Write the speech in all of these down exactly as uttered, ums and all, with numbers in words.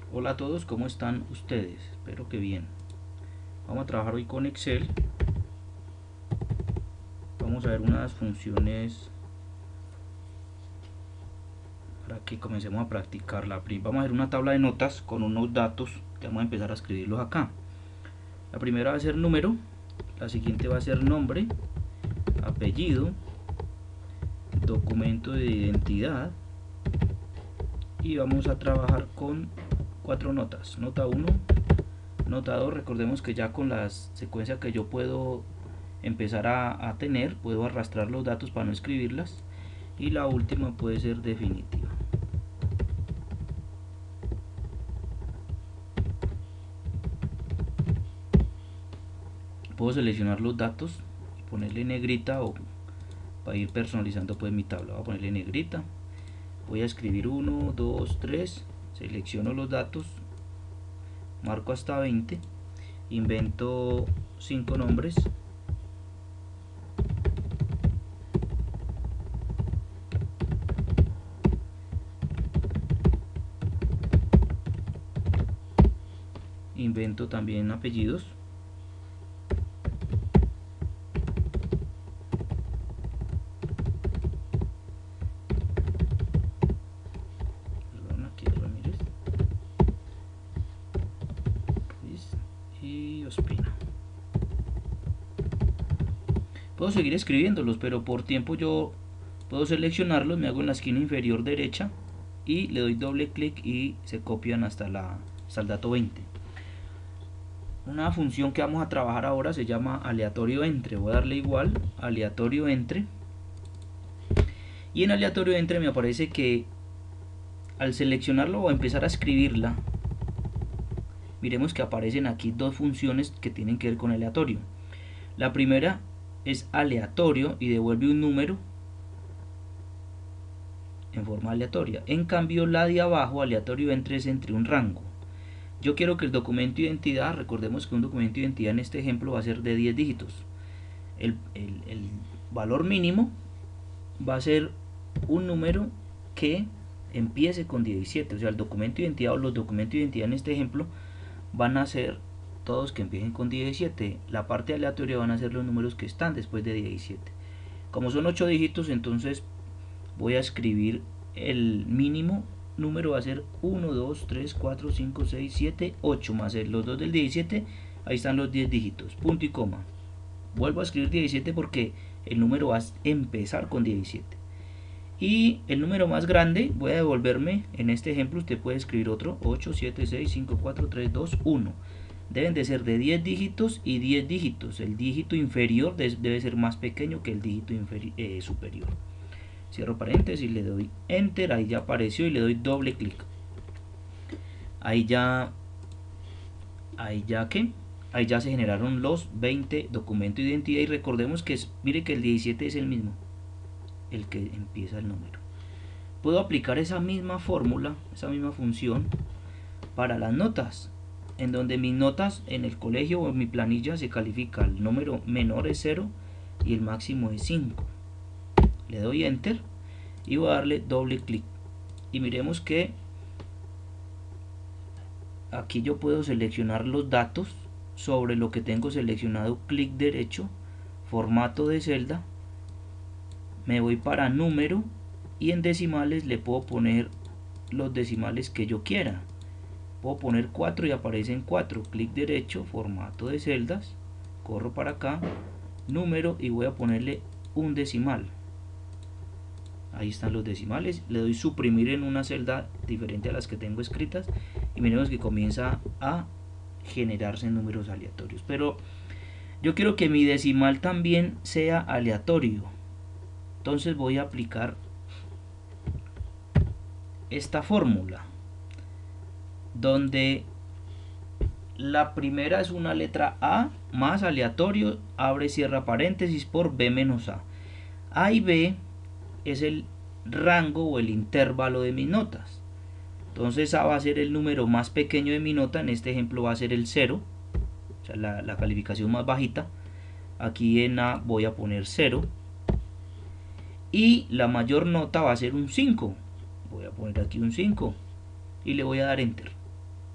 Hola a todos, ¿cómo están ustedes? Espero que bien. Vamos a trabajar hoy con Excel. Vamos a ver unas funciones para que comencemos a practicarla. Vamos a ver una tabla de notas con unos datos que vamos a empezar a escribirlos acá. La primera va a ser número, la siguiente va a ser nombre, apellido, documento de identidad, y vamos a trabajar con cuatro notas. Nota uno, nota dos, recordemos que ya con la secuencia que yo puedo empezar a, a tener, puedo arrastrar los datos para no escribirlas, y la última puede ser definitiva. Puedo seleccionar los datos y ponerle negrita, o para ir personalizando pues mi tabla, voy a ponerle negrita. Voy a escribir uno, dos, tres, selecciono los datos, marco hasta veinte, invento cinco nombres, invento también apellidos, perdón, aquí Ramírez y Ospina. Puedo seguir escribiéndolos, pero por tiempo yo puedo seleccionarlos, me hago en la esquina inferior derecha y le doy doble clic y se copian hasta, la, hasta el dato veinte. Una función que vamos a trabajar ahora se llama aleatorio entre. Voy a darle igual, aleatorio entre, y en aleatorio entre me aparece que al seleccionarlo o empezar a escribirla, miremos que aparecen aquí dos funciones que tienen que ver con aleatorio. La primera es aleatorio y devuelve un número en forma aleatoria. En cambio, la de abajo, aleatorio entre, es entre un rango. Yo quiero que el documento de identidad, recordemos que un documento de identidad en este ejemplo va a ser de diez dígitos. El, el, el valor mínimo va a ser un número que empiece con diecisiete. O sea, el documento de identidad o los documentos de identidad en este ejemplo van a ser todos que empiecen con diecisiete. La parte aleatoria van a ser los números que están después de diecisiete. Como son ocho dígitos, entonces voy a escribir el mínimo número, va a ser uno, dos, tres, cuatro, cinco, seis, siete, ocho, más los dos del diecisiete, ahí están los diez dígitos, punto y coma. Vuelvo a escribir diecisiete porque el número va a empezar con diecisiete. Y el número más grande, voy a devolverme, en este ejemplo usted puede escribir otro, ocho, siete, seis, cinco, cuatro, tres, dos, uno. Deben de ser de diez dígitos y diez dígitos. El dígito inferior debe ser más pequeño que el dígito eh, superior. Cierro paréntesis, le doy enter, ahí ya apareció y le doy doble clic. Ahí ya, ahí ya que, ahí ya se generaron los veinte documentos de identidad, y recordemos que es, mire que el diecisiete es el mismo, el que empieza el número. Puedo aplicar esa misma fórmula, esa misma función para las notas, en donde mis notas en el colegio o en mi planilla se califica, el número menor es cero y el máximo es cinco. Le doy enter y voy a darle doble clic y miremos que aquí yo puedo seleccionar los datos. Sobre lo que tengo seleccionado, clic derecho, formato de celda, me voy para número y en decimales le puedo poner los decimales que yo quiera. Puedo poner cuatro y aparecen cuatro, clic derecho, formato de celdas, corro para acá, número, y voy a ponerle un decimal. Ahí están los decimales, le doy suprimir en una celda diferente a las que tengo escritas y miremos que comienza a generarse números aleatorios. Pero yo quiero que mi decimal también sea aleatorio, entonces voy a aplicar esta fórmula donde la primera es una letra A más aleatorio, abre cierra paréntesis, por B menos A. A y B es el rango o el intervalo de mis notas. Entonces A va a ser el número más pequeño de mi nota, en este ejemplo va a ser el cero, o sea, la, la calificación más bajita. Aquí en A voy a poner cero. Y la mayor nota va a ser un cinco. Voy a poner aquí un cinco y le voy a dar enter.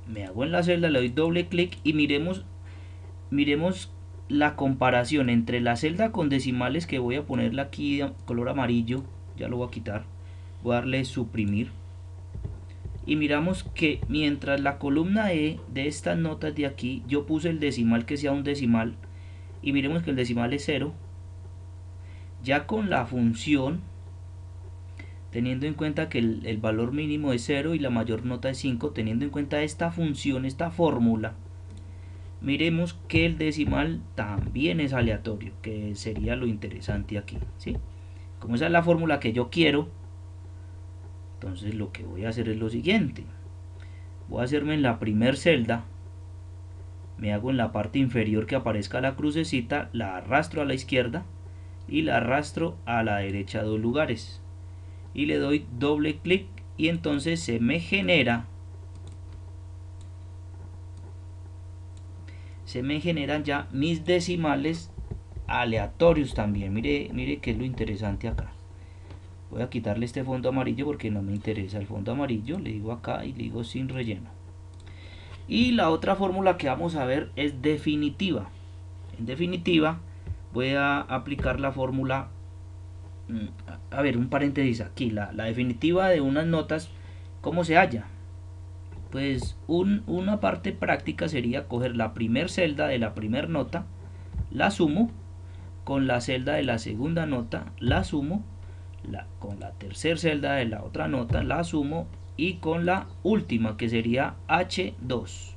me hago en la celda, le doy doble clic y miremos, miremos la comparación entre la celda con decimales, que voy a ponerla aquí de color amarillo, ya lo voy a quitar, voy a darle suprimir, y miramos que mientras la columna E de estas notas de aquí yo puse el decimal que sea un decimal, y miremos que el decimal es cero, ya con la función, teniendo en cuenta que el, el valor mínimo es cero y la mayor nota es cinco, teniendo en cuenta esta función, esta fórmula, miremos que el decimal también es aleatorio, que sería lo interesante aquí, ¿sí? Como esa es la fórmula que yo quiero, entonces lo que voy a hacer es lo siguiente. Voy a hacerme en la primer celda, me hago en la parte inferior que aparezca la crucecita, la arrastro a la izquierda y la arrastro a la derecha dos lugares. Y le doy doble clic y entonces se me genera se me generan ya mis decimales aleatorios también. Mire, mire que es lo interesante acá. Voy a quitarle este fondo amarillo porque no me interesa el fondo amarillo. Le digo acá y le digo sin relleno. Y la otra fórmula que vamos a ver es definitiva. En definitiva voy a aplicar la fórmula, a ver, un paréntesis aquí, la, la definitiva de unas notas, ¿cómo se halla? Pues un, una parte práctica sería coger la primer celda de la primera nota, la sumo, con la celda de la segunda nota, la sumo, la, con la tercera celda de la otra nota, la sumo, y con la última, que sería hache dos.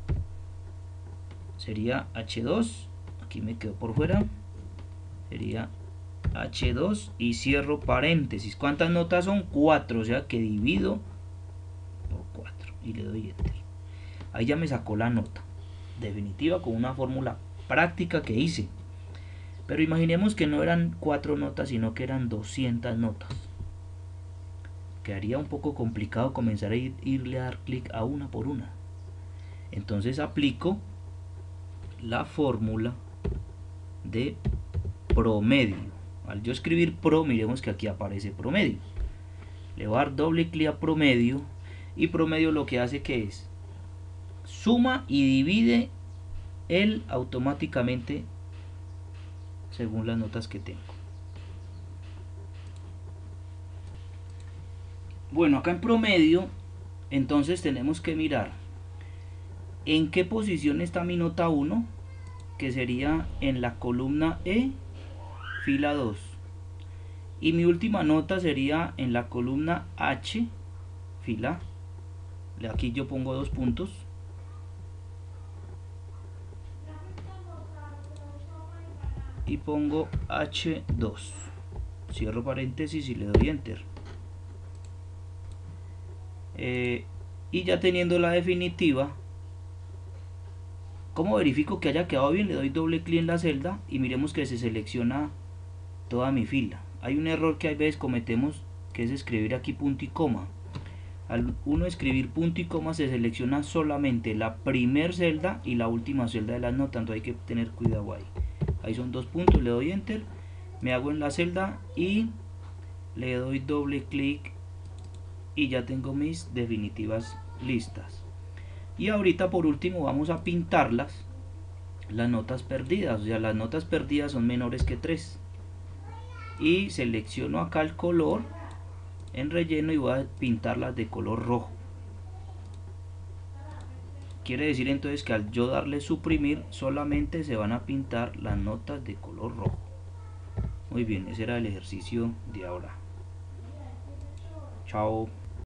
Sería hache dos, aquí me quedo por fuera, sería hache dos y cierro paréntesis. ¿Cuántas notas son? cuatro, o sea que divido por cuatro y le doy enter. Ahí ya me sacó la nota definitiva con una fórmula práctica que hice. Pero imaginemos que no eran cuatro notas, sino que eran doscientas notas. Quedaría un poco complicado comenzar a ir, irle a dar clic a una por una. Entonces aplico la fórmula de promedio. Al yo escribir pro, miremos que aquí aparece promedio. Le voy a dar doble clic a promedio, y promedio lo que hace que es suma y divide él automáticamente según las notas que tengo. Bueno, acá en promedio, entonces tenemos que mirar en qué posición está mi nota uno, que sería en la columna E, fila dos. Y mi última nota sería en la columna H, fila. Aquí yo pongo dos puntos. Y pongo hache dos. Cierro paréntesis y le doy enter. Eh, y ya teniendo la definitiva, ¿cómo verifico que haya quedado bien? Le doy doble clic en la celda y miremos que se selecciona toda mi fila. Hay un error que a veces cometemos, que es escribir aquí punto y coma. Al uno escribir punto y coma se selecciona solamente la primer celda y la última celda de las notas, entonces hay que tener cuidado ahí. Ahí son dos puntos, le doy enter, me hago en la celda y le doy doble clic y ya tengo mis definitivas listas. Y ahorita por último vamos a pintarlas, las notas perdidas, o sea, las notas perdidas son menores que tres. Y selecciono acá el color en relleno y voy a pintarlas de color rojo. Quiere decir entonces que al yo darle suprimir solamente se van a pintar las notas de color rojo. Muy bien, ese era el ejercicio de ahora. Chao.